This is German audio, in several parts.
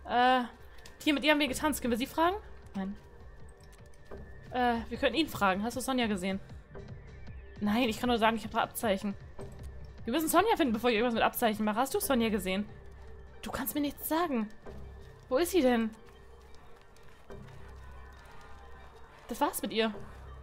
Hier, mit ihr haben wir getanzt. Können wir sie fragen? Nein. Wir können ihn fragen. Hast du Sonja gesehen? Nein, ich kann nur sagen, ich habe Abzeichen. Wir müssen Sonja finden, bevor ich irgendwas mit Abzeichen mache. Hast du Sonja gesehen? Du kannst mir nichts sagen. Wo ist sie denn? Das war's mit ihr.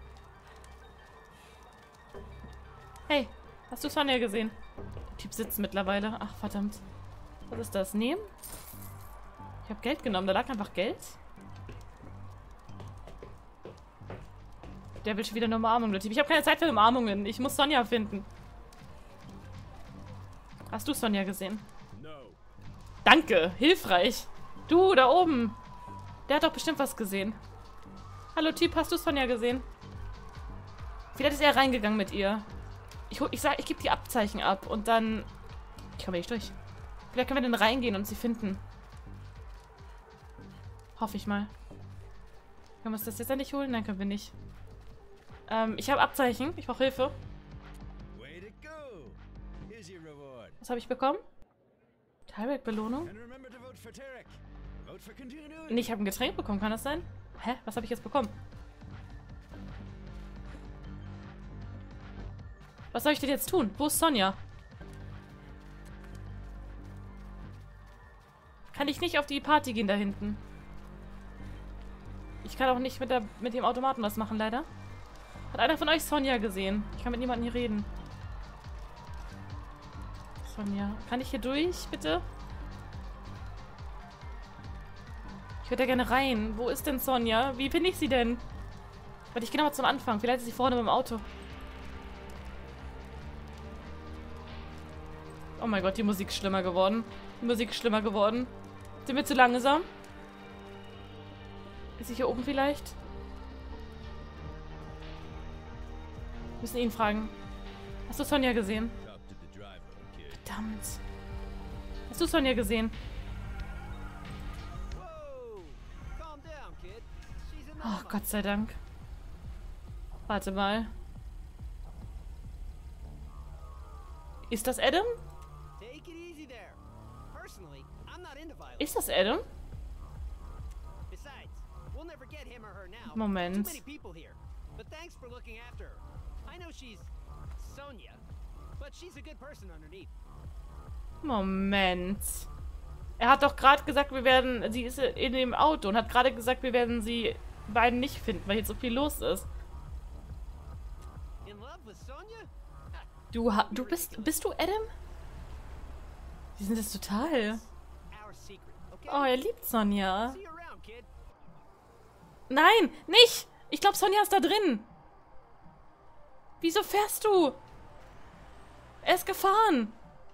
Hey, hast du Sonja gesehen? Der Typ sitzt mittlerweile. Ach, verdammt. Was ist das? Nehmen? Ich habe Geld genommen. Da lag einfach Geld. Der will schon wieder eine Umarmung, der Typ. Ich habe keine Zeit für Umarmungen. Ich muss Sonja finden. Hast du Sonja gesehen? Danke, hilfreich. Du, da oben. Der hat doch bestimmt was gesehen. Hallo Typ, hast du Sonja gesehen? Vielleicht ist er reingegangen mit ihr. Ich gebe die Abzeichen ab und dann... Ich komme nicht durch. Vielleicht können wir dann reingehen und sie finden. Hoffe ich mal. Können wir uns das jetzt endlich holen? Nein, können wir nicht. Ich habe Abzeichen. Ich brauche Hilfe. Was habe ich bekommen? Teilwerk-Belohnung? Nee, ich habe ein Getränk bekommen. Kann das sein? Hä? Was habe ich jetzt bekommen? Was soll ich denn jetzt tun? Wo ist Sonja? Kann ich nicht auf die Party gehen da hinten? Ich kann auch nicht mit dem Automaten was machen, leider. Hat einer von euch Sonja gesehen? Ich kann mit niemandem hier reden. Sonja. Kann ich hier durch, bitte? Ich würde da gerne rein. Wo ist denn Sonja? Wie finde ich sie denn? Warte, ich gehe nochmal zum Anfang. Vielleicht ist sie vorne beim Auto. Oh mein Gott, die Musik ist schlimmer geworden. Die Musik ist schlimmer geworden. Sind wir zu langsam? Ist sie hier oben vielleicht? Wir müssen ihn fragen. Hast du Sonja gesehen? Verdammt. Hast du Sonja gesehen? Oh, Gott sei Dank. Warte mal. Ist das Adam? Ist das Adam? Moment. Moment. Er hat doch gerade gesagt, sie ist in dem Auto und hat gerade gesagt, wir werden sie beiden nicht finden, weil jetzt so viel los ist. Bist du Adam? Die sind das total. Oh, er liebt Sonja. Nein, nicht! Ich glaube, Sonja ist da drin. Wieso fährst du? Er ist gefahren.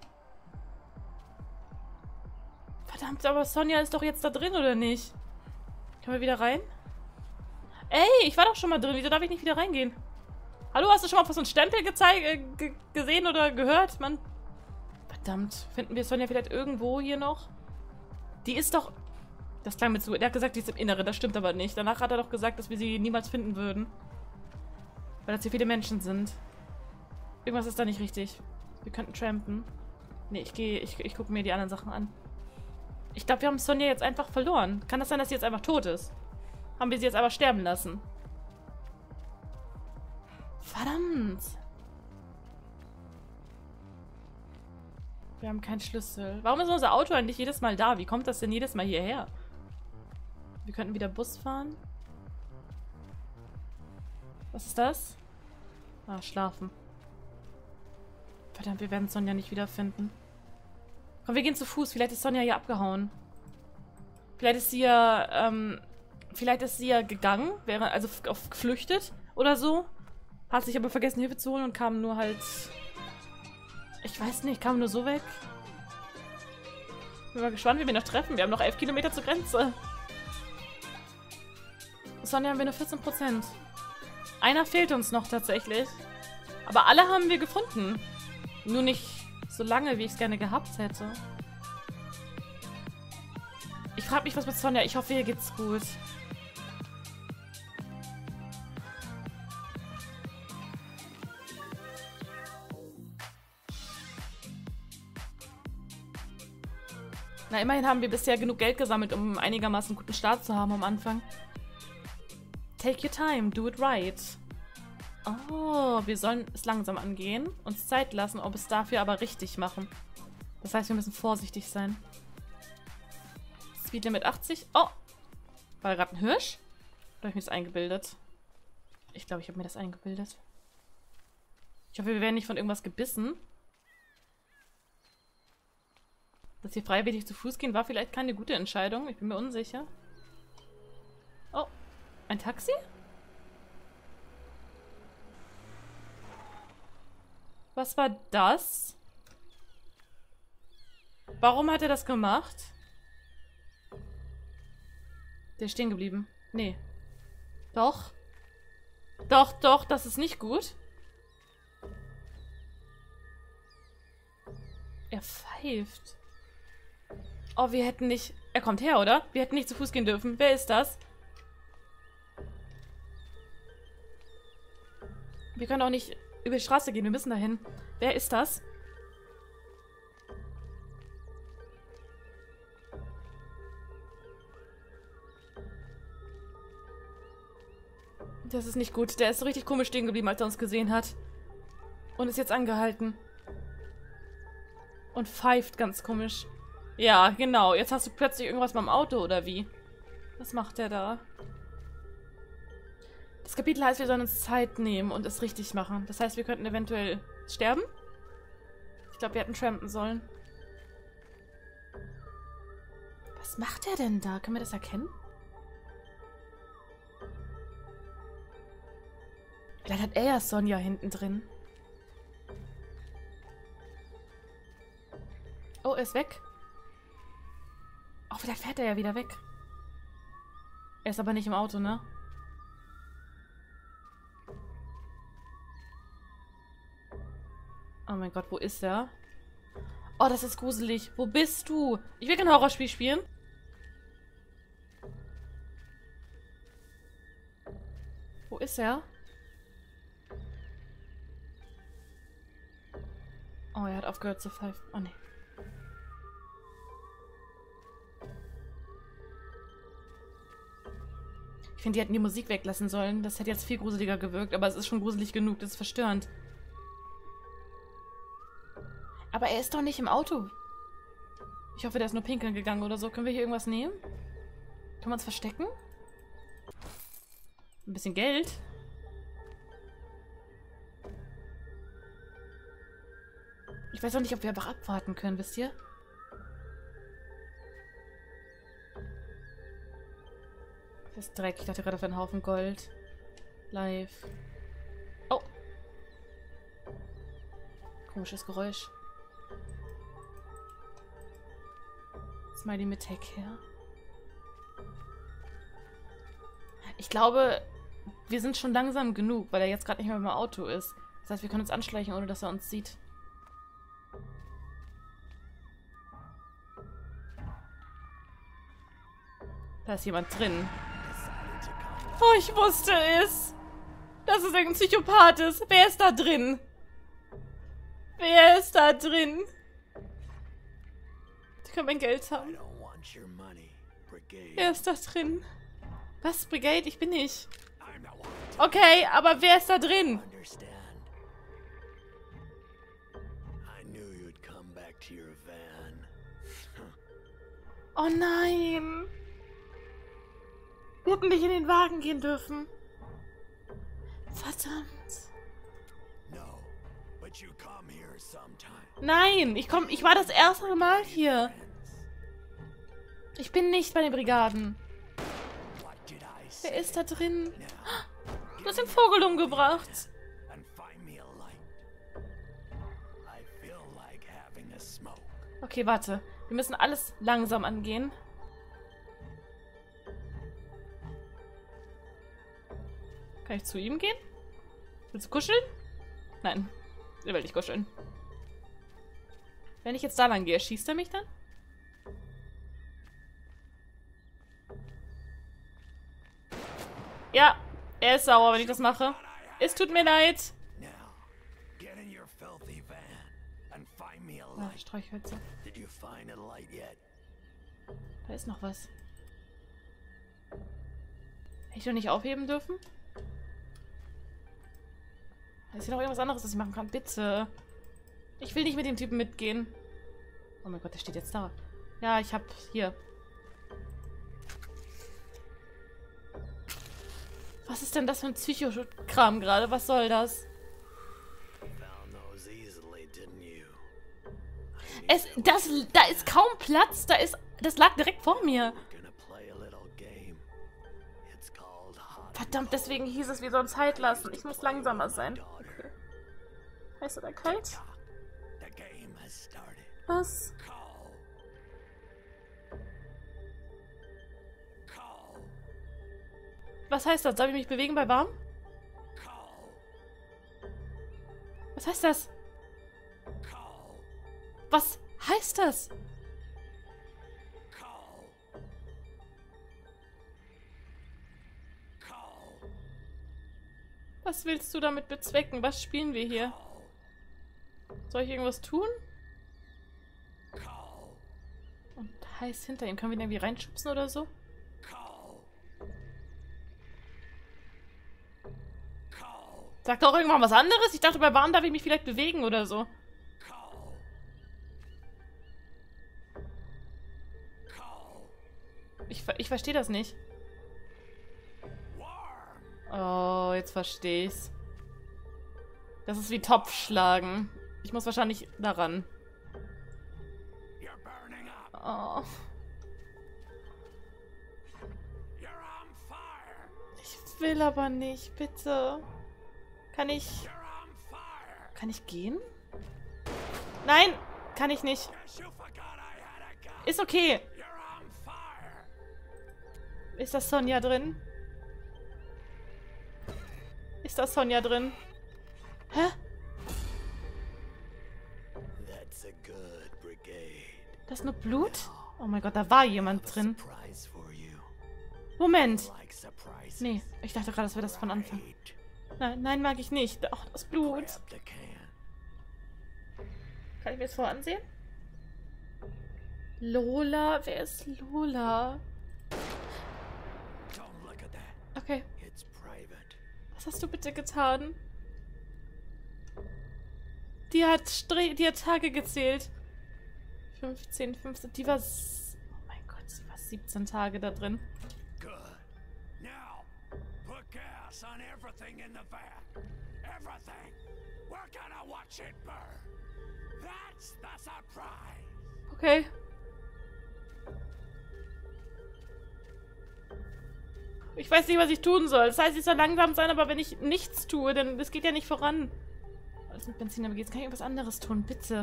Verdammt, aber Sonja ist doch jetzt da drin, oder nicht? Können wir wieder rein? Ey, ich war doch schon mal drin. Wieso darf ich nicht wieder reingehen? Hallo, hast du schon mal so einen Stempel gesehen oder gehört? Mann. Verdammt. Finden wir Sonja vielleicht irgendwo hier noch? Die ist doch... Das klang mir zu... Der hat gesagt, die ist im Inneren. Das stimmt aber nicht. Danach hat er doch gesagt, dass wir sie niemals finden würden. Weil das hier viele Menschen sind. Irgendwas ist da nicht richtig. Wir könnten trampen. Nee, ich gucke mir die anderen Sachen an. Ich glaube, wir haben Sonja jetzt einfach verloren. Kann das sein, dass sie jetzt einfach tot ist? Haben wir sie jetzt aber sterben lassen? Verdammt. Wir haben keinen Schlüssel. Warum ist unser Auto eigentlich jedes Mal da? Wie kommt das denn jedes Mal hierher? Wir könnten wieder Bus fahren. Was ist das? Ah, schlafen. Verdammt, wir werden Sonja nicht wiederfinden. Komm, wir gehen zu Fuß. Vielleicht ist Sonja hier abgehauen. Vielleicht ist sie ja gegangen, also geflüchtet oder so. Hat sich aber vergessen, Hilfe zu holen und kam nur halt... Ich weiß nicht, kam nur so weg. Bin mal gespannt, wie wir noch treffen. Wir haben noch 11 Kilometer zur Grenze. Sonja haben wir nur 14%. Einer fehlt uns noch tatsächlich. Aber alle haben wir gefunden. Nur nicht so lange, wie ich es gerne gehabt hätte. Ich frage mich, was mit Sonja... Ich hoffe, ihr geht's gut. Na, immerhin haben wir bisher genug Geld gesammelt, um einen einigermaßen guten Start zu haben am Anfang. Take your time, do it right. Oh, wir sollen es langsam angehen, uns Zeit lassen, ob es dafür aber richtig machen. Das heißt, wir müssen vorsichtig sein. Speedlimit 80. Oh! War da gerade ein Hirsch? Oder habe ich mir das eingebildet? Ich glaube, ich habe mir das eingebildet. Ich hoffe, wir werden nicht von irgendwas gebissen. Dass wir freiwillig zu Fuß gehen, war vielleicht keine gute Entscheidung. Ich bin mir unsicher. Oh, ein Taxi? Was war das? Warum hat er das gemacht? Der ist stehen geblieben. Nee. Doch. Doch, doch, das ist nicht gut. Er pfeift. Oh, wir hätten nicht... Er kommt her, oder? Wir hätten nicht zu Fuß gehen dürfen. Wer ist das? Wir können auch nicht über die Straße gehen. Wir müssen dahin. Wer ist das? Das ist nicht gut. Der ist so richtig komisch stehen geblieben, als er uns gesehen hat. Und ist jetzt angehalten. Und pfeift ganz komisch. Ja, genau. Jetzt hast du plötzlich irgendwas beim Auto, oder wie? Was macht der da? Das Kapitel heißt, wir sollen uns Zeit nehmen und es richtig machen. Das heißt, wir könnten eventuell sterben. Ich glaube, wir hätten trampen sollen. Was macht er denn da? Können wir das erkennen? Vielleicht hat er ja Sonja hinten drin. Oh, er ist weg. Oh, vielleicht fährt er ja wieder weg. Er ist aber nicht im Auto, ne? Oh mein Gott, wo ist er? Oh, das ist gruselig. Wo bist du? Ich will kein Horrorspiel spielen. Wo ist er? Oh, er hat aufgehört zu pfeifen. Oh, nee. Ich finde, die hätten die Musik weglassen sollen. Das hätte jetzt viel gruseliger gewirkt, aber es ist schon gruselig genug. Das ist verstörend. Aber er ist doch nicht im Auto. Ich hoffe, der ist nur pinkeln gegangen oder so. Können wir hier irgendwas nehmen? Können wir uns verstecken? Ein bisschen Geld. Ich weiß auch nicht, ob wir einfach abwarten können, wisst ihr? Das ist Dreck. Ich dachte gerade auf einen Haufen Gold. Live. Oh. Komisches Geräusch. Smiley mit Tech her. Ich glaube, wir sind schon langsam genug, weil er jetzt gerade nicht mehr im Auto ist. Das heißt, wir können uns anschleichen, ohne dass er uns sieht. Da ist jemand drin. Oh, ich wusste es. Dass es ein Psychopath ist. Wer ist da drin? Wer ist da drin? Ich kann mein Geld haben. Wer ist da drin? Was, Brigade? Ich bin nicht. Okay, aber wer ist da drin? Oh nein. Wir hätten nicht in den Wagen gehen dürfen. Verdammt. Nein, ich war das erste Mal hier. Ich bin nicht bei den Brigaden. Wer ist da drin? Du hast den Vogel umgebracht. Okay, warte. Wir müssen alles langsam angehen. Kann ich zu ihm gehen? Willst du kuscheln? Nein, er will nicht kuscheln. Wenn ich jetzt da lang gehe, schießt er mich dann? Ja, er ist sauer, wenn ich das mache. Es tut mir leid. Ah, Streichhölzer. Da ist noch was. Hätte ich doch nicht aufheben dürfen? Ist hier noch irgendwas anderes, was ich machen kann? Bitte. Ich will nicht mit dem Typen mitgehen. Oh mein Gott, der steht jetzt da. Ja, ich hab hier. Was ist denn das für ein Psychokram gerade? Was soll das? Da ist kaum Platz. Das lag direkt vor mir. Verdammt, deswegen hieß es, wir sollen Zeit lassen. Ich muss langsamer sein. Okay. Heißt oder kalt? Was? Was heißt das? Soll ich mich bewegen bei warm? Was heißt das? Was heißt das? Was willst du damit bezwecken? Was spielen wir hier? Soll ich irgendwas tun? Und heiß hinter ihm. Können wir ihn irgendwie reinschubsen oder so? Sag doch irgendwann was anderes. Ich dachte, bei warm darf ich mich vielleicht bewegen oder so. Ich verstehe das nicht. Oh, jetzt verstehe ich's. Das ist wie Topfschlagen. Ich muss wahrscheinlich daran. Oh. Ich will aber nicht, bitte. Kann ich gehen? Nein, kann ich nicht. Ist okay. Ist das Sonja drin? Ist da Sonja drin? Hä? Das ist nur Blut? Oh mein Gott, da war jemand drin. Moment. Nee, ich dachte gerade, das wäre das von Anfang. Nein, nein, mag ich nicht. Ach, das Blut. Kann ich mir das vorher ansehen? Lola? Wer ist Lola? Okay. Was hast du bitte getan? Die hat Tage gezählt. 15. Die war... Oh mein Gott, sie war 17 Tage da drin. Okay. Ich weiß nicht, was ich tun soll. Das heißt, ich soll langsam sein, aber wenn ich nichts tue, dann das geht ja nicht voran. Alles mit Benzin, aber jetzt kann ich irgendwas anderes tun, bitte.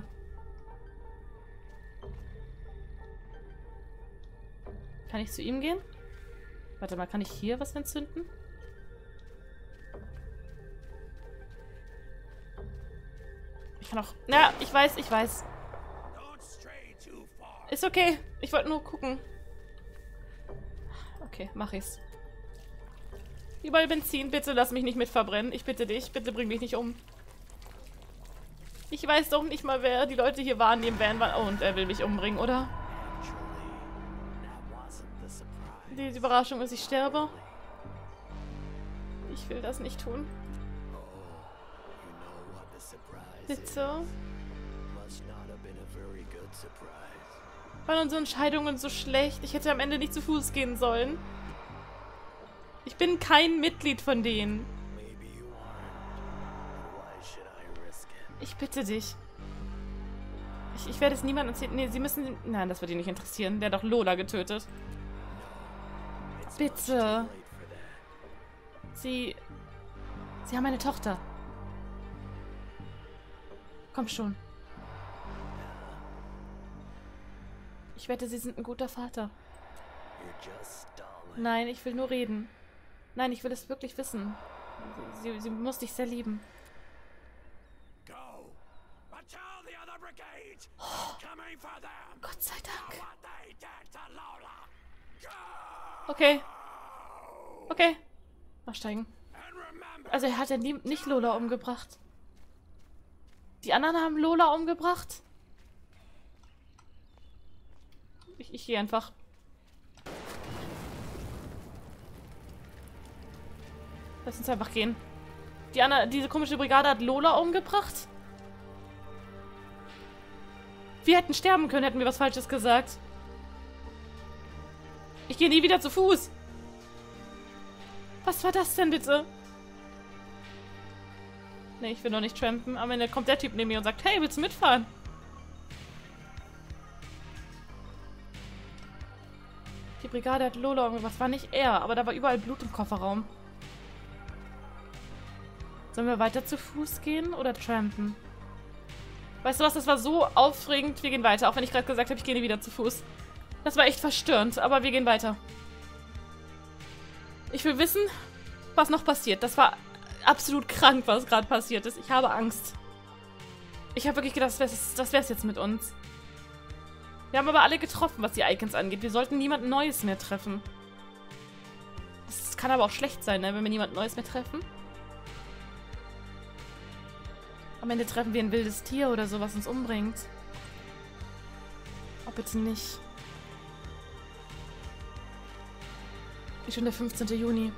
Kann ich zu ihm gehen? Warte mal, kann ich hier was entzünden? Ich kann auch... Ja, ich weiß. Ist okay. Ich wollte nur gucken. Okay, mach ich's. Überall Benzin. Bitte lass mich nicht mit verbrennen. Ich bitte dich. Bitte bring mich nicht um. Ich weiß doch nicht mal, wer die Leute hier wahrnehmen werden. Oh, und er will mich umbringen, oder? Die Überraschung ist, ich sterbe. Ich will das nicht tun. Bitte. Waren unsere Entscheidungen so schlecht? Ich hätte am Ende nicht zu Fuß gehen sollen. Ich bin kein Mitglied von denen. Ich bitte dich. Ich werde es niemandem erzählen. Nee, sie müssen... Nein, das wird ihn nicht interessieren. Der hat doch Lola getötet. Bitte. Sie haben eine Tochter. Komm schon. Ich wette, Sie sind ein guter Vater. Nein, ich will nur reden. Nein, ich will es wirklich wissen. Sie muss dich sehr lieben. Oh, Gott sei Dank. Okay. Okay. Aussteigen. Also er hat ja nicht Lola umgebracht. Die anderen haben Lola umgebracht. Ich gehe einfach. Lass uns einfach gehen. Diese komische Brigade hat Lola umgebracht. Wir hätten sterben können, hätten wir was Falsches gesagt. Ich gehe nie wieder zu Fuß. Was war das denn bitte? Nee, ich will noch nicht trampen. Am Ende kommt der Typ neben mir und sagt, hey, willst du mitfahren? Die Brigade hat Lola irgendwas. War nicht er, aber da war überall Blut im Kofferraum. Sollen wir weiter zu Fuß gehen oder trampen? Weißt du was, das war so aufregend. Wir gehen weiter, auch wenn ich gerade gesagt habe, ich gehe nie wieder zu Fuß. Das war echt verstörend, aber wir gehen weiter. Ich will wissen, was noch passiert. Das war absolut krank, was gerade passiert ist. Ich habe Angst. Ich habe wirklich gedacht, das wär's jetzt mit uns. Wir haben aber alle getroffen, was die Icons angeht. Wir sollten niemand Neues mehr treffen. Das kann aber auch schlecht sein, ne, wenn wir niemand Neues mehr treffen. Am Ende treffen wir ein wildes Tier oder so, was uns umbringt. Oh, bitte nicht. Ist schon der 15. Juni.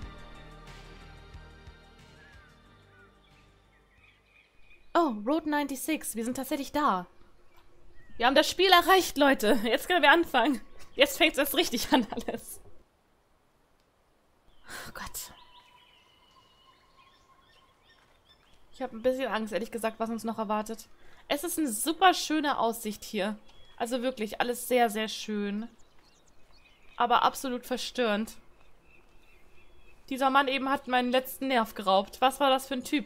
Oh, Road 96. Wir sind tatsächlich da. Wir haben das Spiel erreicht, Leute. Jetzt können wir anfangen. Jetzt fängt es erst richtig an, alles. Oh Gott. Ich habe ein bisschen Angst, ehrlich gesagt, was uns noch erwartet. Es ist eine super schöne Aussicht hier. Also wirklich, alles sehr, sehr schön. Aber absolut verstörend. Dieser Mann eben hat meinen letzten Nerv geraubt. Was war das für ein Typ?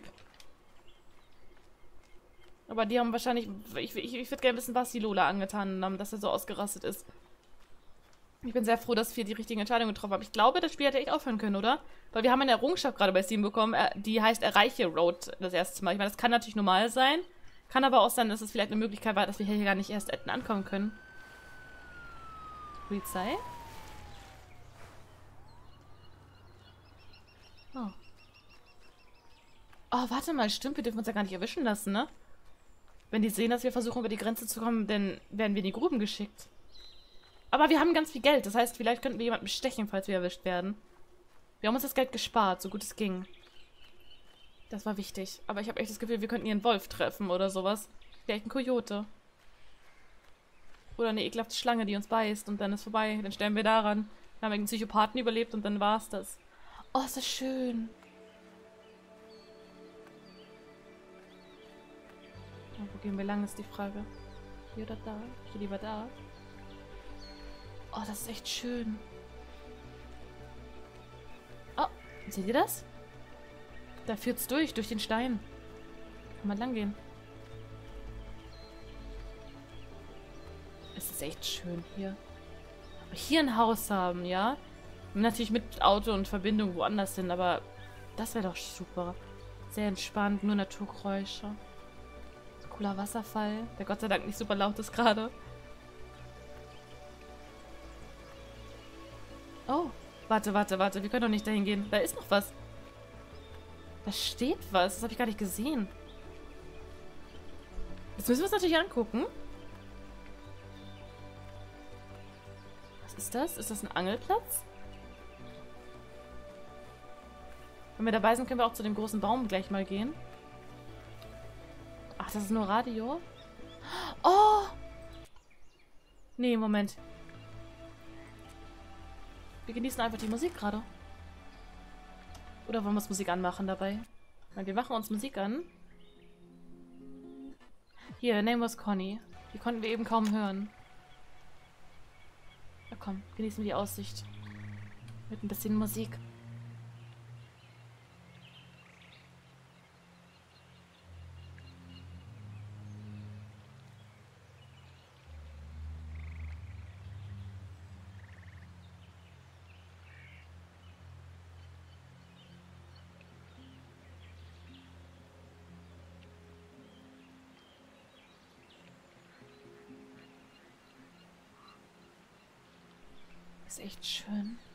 Aber die haben wahrscheinlich... Ich würde gerne wissen, was die Lola angetan haben, dass er so ausgerastet ist. Ich bin sehr froh, dass wir die richtige Entscheidung getroffen haben. Ich glaube, das Spiel hätte echt aufhören können, oder? Weil wir haben eine Errungenschaft gerade bei Steam bekommen, die heißt Erreiche Road das erste Mal. Ich meine, das kann natürlich normal sein. Kann aber auch sein, dass es vielleicht eine Möglichkeit war, dass wir hier gar nicht erst hätten ankommen können. Polizei? Oh. Oh, warte mal, stimmt, wir dürfen uns ja gar nicht erwischen lassen, ne? Wenn die sehen, dass wir versuchen, über die Grenze zu kommen, dann werden wir in die Gruben geschickt. Aber wir haben ganz viel Geld. Das heißt, vielleicht könnten wir jemanden bestechen, falls wir erwischt werden. Wir haben uns das Geld gespart, so gut es ging. Das war wichtig. Aber ich habe echt das Gefühl, wir könnten hier einen Wolf treffen oder sowas. Vielleicht ein Kojote. Oder eine ekelhafte Schlange, die uns beißt und dann ist vorbei. Dann sterben wir daran. Dann haben wir einen Psychopathen überlebt und dann war's das. Oh, ist das schön. Oh, wo gehen wir lang, ist die Frage. Hier oder da? Ich gehe lieber da. Oh, das ist echt schön. Oh, seht ihr das? Da führt's durch den Stein. Kann man lang gehen. Es ist echt schön hier. Aber hier ein Haus haben, ja? Natürlich mit Auto und Verbindung woanders hin, aber das wäre doch super. Sehr entspannt, nur Naturgeräusche. So cooler Wasserfall, der Gott sei Dank nicht super laut ist gerade. Oh, warte. Wir können doch nicht dahin gehen. Da ist noch was. Da steht was. Das habe ich gar nicht gesehen. Jetzt müssen wir es natürlich angucken. Was ist das? Ist das ein Angelplatz? Wenn wir dabei sind, können wir auch zu dem großen Baum gleich mal gehen. Ach, das ist nur Radio? Oh! Nee, Moment. Wir genießen einfach die Musik gerade. Oder wollen wir uns Musik anmachen dabei? Nein, wir machen uns Musik an. Hier, der Name was Conny. Die konnten wir eben kaum hören. Na komm, genießen wir die Aussicht. Mit ein bisschen Musik. Ist echt schön.